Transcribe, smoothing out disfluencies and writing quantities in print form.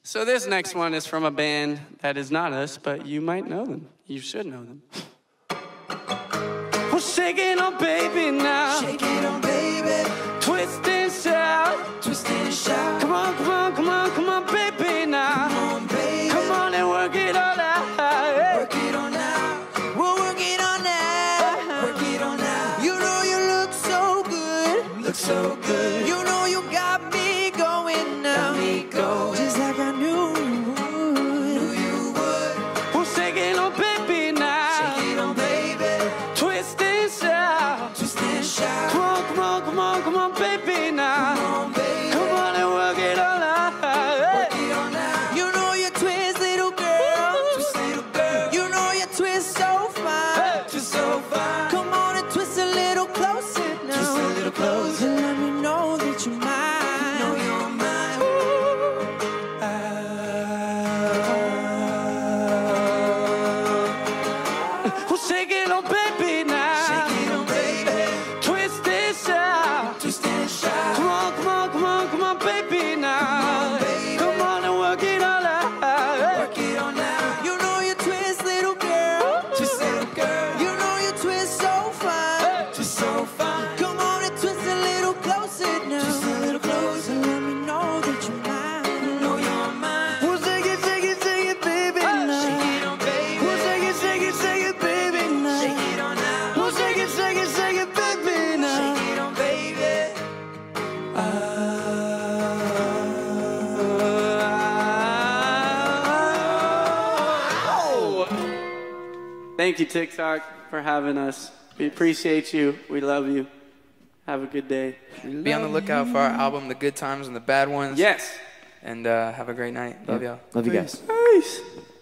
So this next one is from a band that is not us, but you might know them. You should know them. Well, shake it on, baby, now. Shake it on, baby. Twist and shout. Twist and shout. Come on, come on, come on, come on, baby, now. Come on, baby. Come on and work it all out. Hey. Work it on now. We'll work it on now. Work it on now. You know you look so good. Look so good. You know you got me going now. Got me going. Just like I knew you would. Knew you would. Well, shake it on, baby, now. Shake it on, baby. Twist and shout. Twist and shout. Come on, come on, come on, come on, baby, now. Come on, baby. Come on and work it all out. Hey. Work it on now. You know you twist, little girl. Twist, little girl. You know you twist so fine. Hey. Twist so fine. Come on and twist a little closer now. Twist a little closer. And let me know that you're mine. Know you're mine. Well, shake it on, baby, now. Shake it on, baby. Twist and shout. Twist and shout. Come on, come on, come on, come on, baby, now. Come on, baby. Come on and work it all out. Hey. Work it on now. You know you twist, little girl. Twist, little girl. You know you twist so fine. Hey. Twist so fine. Come on and twist a little closer now. Twist a little closer. Let me know that you're mine. Know you're mine. Well, shake it, baby, Shake now. it on, baby. Well, shake it, baby, now. Shake it on now. Well, shake it, baby, now. Shake it on, baby. Thank you, TikTok, for having us. We appreciate you. We love you. Have a good day. Be on the lookout for our album, The Good Times and the Bad Ones. Yes. And have a great night. Love y'all. Love you guys. Peace.